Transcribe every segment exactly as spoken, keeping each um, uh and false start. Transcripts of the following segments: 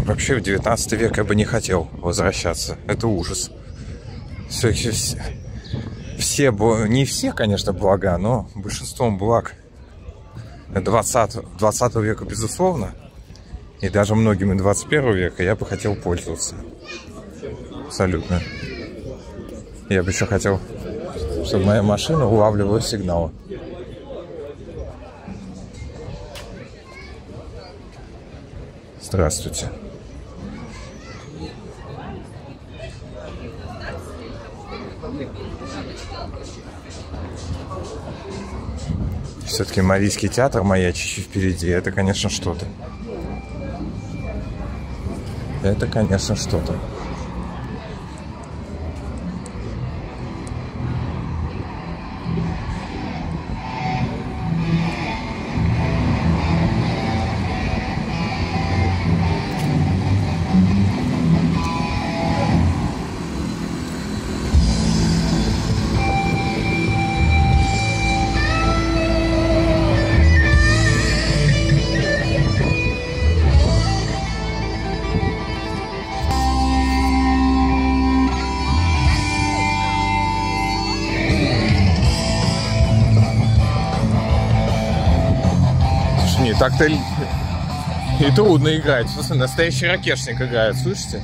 Вообще в девятнадцатый век я бы не хотел возвращаться. Это ужас. Все, все, все не все, конечно, блага, но большинством благ двадцатого века, безусловно, и даже многими двадцать первого века я бы хотел пользоваться. Абсолютно. Я бы еще хотел, чтобы моя машина улавливала сигналы. Здравствуйте. Все-таки Марийский театр маячащий впереди, это, конечно, что-то. Это, конечно, что-то. Так-то и трудно играть. В смысле, настоящий ракешник играет, слышите?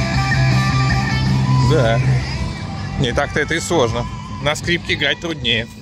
Да. Не так-то это и сложно. На скрипке играть труднее.